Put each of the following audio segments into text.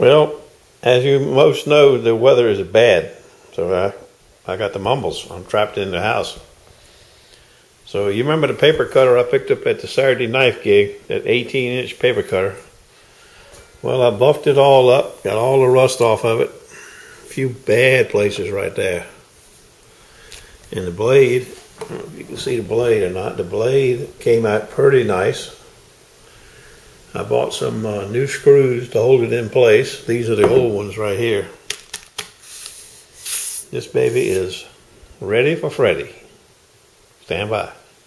Well, as you most know, the weather is bad, so I got the mumbles. I'm trapped in the house. So you remember the paper cutter I picked up at the Saturday knife gig, that 18-inch paper cutter? Well, I buffed it all up, got all the rust off of it. A few bad places right there. And the blade, I don't know if you can see the blade or not, the blade came out pretty nice. I bought some new screws to hold it in place. These are the old ones right here. This baby is ready for Freddy. Stand by.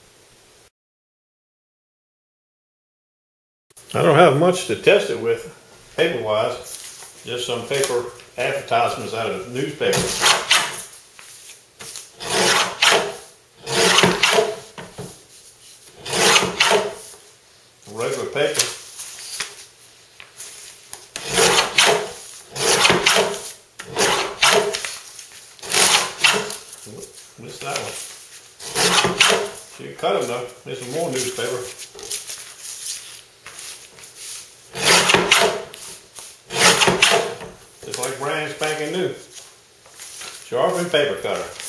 I don't have much to test it with, paper-wise. Just some paper advertisements out of the newspaper. Regular paper. Missed that one. She cut them though. There's some more newspaper. Just like brand spanking new. Sharpened paper cutter.